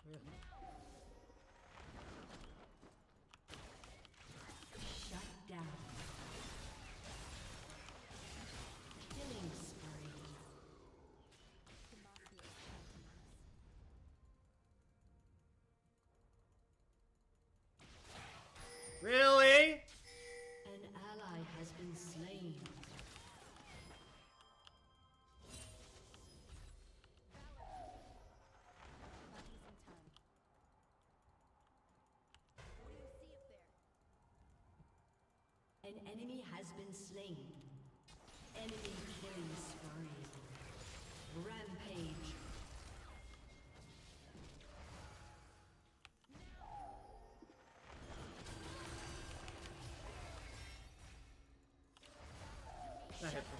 Yeah. Shut down. Killing spree. Really? An ally has been slain. An enemy has been slain. Enemy killing spree. Rampage. That hit me.